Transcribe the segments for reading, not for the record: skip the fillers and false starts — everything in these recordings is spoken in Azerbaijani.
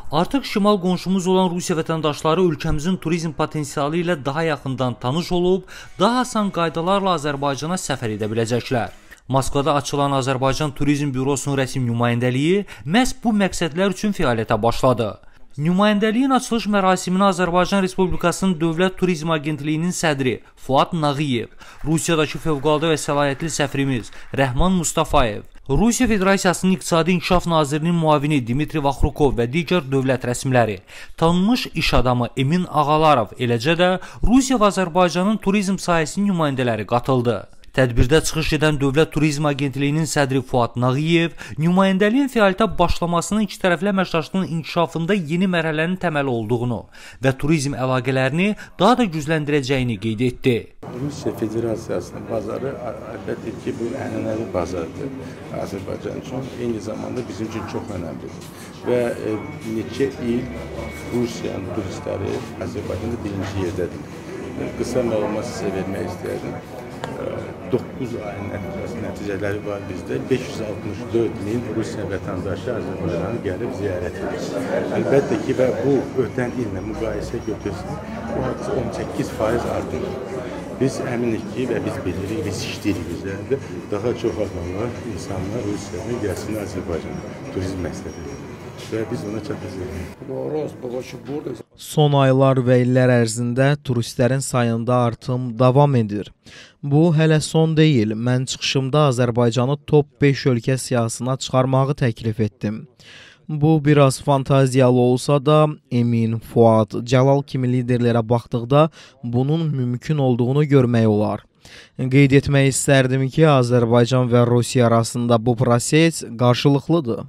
Artıq şimal qonşumuz olan Rusiya vətəndaşları ölkəmizin turizm potensialı ilə daha yaxından tanış olub, daha asan qaydalarla Azərbaycana səfər edə biləcəklər. Moskvada açılan Azərbaycan Turizm Bürosunun rəsmi nümayəndəliyi məhz bu məqsədlər üçün fəaliyyətə başladı. Nümayəndəliyin açılış mərasiminə Azərbaycan Respublikasının Dövlət Turizm Agentliyinin sədri Fuad Nağıyev, Rusiyadakı fövqəladə və səlahiyyətli səfirimiz Rəhman Mustafayev, Rusiya Federasiyasının İqtisadi İnkişaf Nazirinin müavini Dmitri Vaxrukov və digər dövlət rəsmiləri, tanınmış iş adamı Emin Ağalarov, eləcə də Rusiya və Azərbaycanın turizm sahəsinin nümayəndələri qatıldı. Tədbirdə çıxış edən Dövlət Turizm Agentliyinin sədri Fuad Nağıyev, nümayəndəliyin fəaliyyətə başlamasının ikitərəfli əməkdaşlığın inkişafında yeni mərhələnin təməli olduğunu və turizm əlaqələrini daha da gücləndirəcəyini qeyd etdi. Rusiya Federasiyasının bazarı əlbəttə ki, bu ənənəvi bazardır Azərbaycan üçün. Eyni zamanda bizim üçün çox önəmlidir. Və neçə il Rusiyanın turistləri Azərbaycanda birinci yerdədir. Qısa məlumat sizə vermək istəyərdim. 9 ayın nəticələri var bizdə. 564 min Rusiya vətəndaşı Azərbaycanı gəlib ziyarət edir. Əlbəttə ki, və bu ötən illə müqayisə götürsün, bu 18% artır. Biz əminik ki, və biz bilirik, biz işləyirik üzərində daha çox adamlar, insanlar Rusiyanın gəlsin Azərbaycana turizm məqsədidir. Və biz ona çatacağıq. Son aylar və illər ərzində turistlərin sayında artım davam edir. Bu hələ son deyil. Mən çıxışımda Azərbaycanı top 5 ölkə siyahısına çıxarmağı təklif etdim. Bu biraz fantaziyalı olsa da Emin, Fuad, Cəlal kimi liderlərə baxdıqda bunun mümkün olduğunu görmək olar. Qeyd etmək istərdim ki, Azərbaycan və Rusiya arasında bu proses qarşılıqlıdır.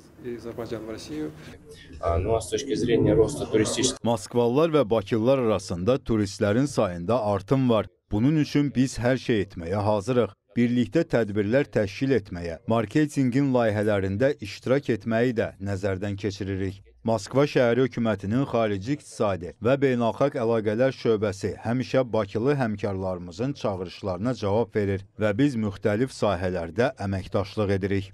Moskvalılar və Bakılılar arasında turistlərin sayında artım var. Bunun üçün biz hər şey etməyə hazırıq. Birlikdə tədbirlər təşkil etməyə, marketinqin layihələrində iştirak etməyi də nəzərdən keçiririk. Moskva şəhəri hökumətinin xarici iqtisadi və beynəlxalq əlaqələr şöbəsi həmişə Bakılı həmkarlarımızın çağırışlarına cavab verir və biz müxtəlif sahələrdə əməkdaşlıq edirik.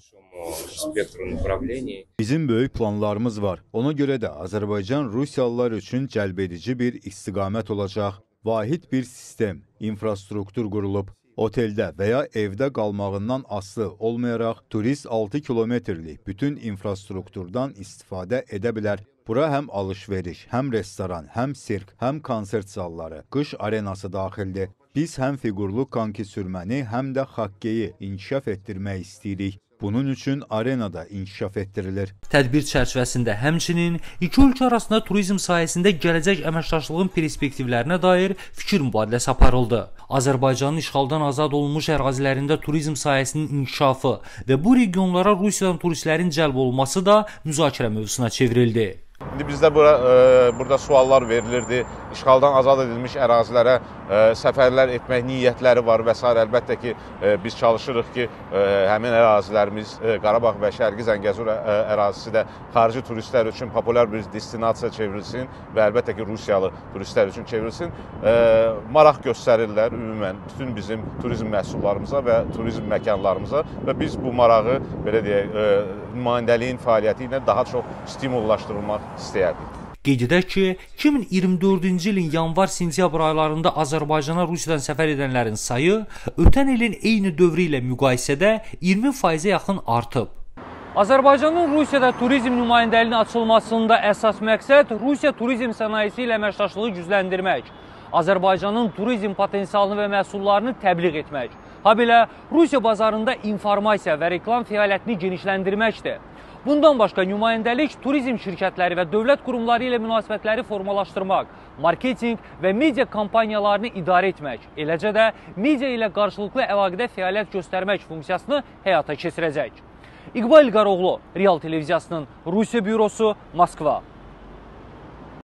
Bizim böyük planlarımız var. Ona görə də Azərbaycan Rusiyalılar üçün cəlbedici bir istiqamət olacaq. Vahid bir sistem, infrastruktur qurulub. Oteldə və ya evdə qalmağından asılı olmayaraq turist 6 kilometrlik bütün infrastrukturdan istifadə edə bilər. Bura həm alış-veriş, həm restoran, həm sirk, həm konsert zalları, qış arenası daxildir. Biz həm fiqurlu konki sürməni, həm də xokkeyi inkişaf etdirmək istəyirik. Bunun üçün arenada inkişaf etdirilir. Tədbir çərçivəsində həmçinin iki ölkə arasında turizm sahəsində gələcək əməkdaşlığın perspektivlərinə dair fikir mübadiləsi aparıldı. Azərbaycanın işğaldan azad olunmuş ərazilərində turizm sahəsinin inkişafı və bu regionlara Rusiyadan turistlərin cəlb olunması da müzakirə mövzusuna çevrildi. İndi bizdə burada suallar verilirdi. İşğaldan azad edilmiş ərazilərə səfərlər etmək niyyətləri var və s. Əlbəttə ki, biz çalışırıq ki, həmin ərazilərimiz Qarabağ və Şərqi Zəngəzur ərazisi də xarici turistlər üçün populyar bir destinasiya çevrilsin və əlbəttə ki, Rusiyalı turistlər üçün çevrilsin. Maraq göstərirlər ümumən bütün bizim turizm məhsullarımıza və turizm məkanlarımıza və biz bu marağı, belə deyək, nümayəndəliyin fəaliyyəti ilə daha çox stimullaşdırılmaq istəyərdik. Qeyd edək ki, 2024-cü ilin yanvar-sentyabr aylarında Azərbaycana Rusiyadan səfər edənlərin sayı ötən ilin eyni dövrü ilə müqayisədə 20%-ə yaxın artıb. Azərbaycanın Rusiyada turizm nümayəndəliyinin açılmasında əsas məqsəd Rusiya turizm sənayesi ilə əməkdaşlığı gücləndirmək, Azərbaycanın turizm potensialını və məhsullarını təbliğ etmək, habelə Rusiya bazarında informasiya və reklam fəaliyyətini genişləndirməkdir. Bundan başqa nümayəndəlik turizm şirkətləri və dövlət qurumları ilə münasibətləri formalaşdırmaq, marketinq və media kampaniyalarını idarə etmək, eləcə də media ilə qarşılıqlı əlaqədə fəaliyyət göstərmək funksiyasını həyata keçirəcək. İqbal İlqaroğlu, Real Televiziyasının Rusiya bürosu, Moskva.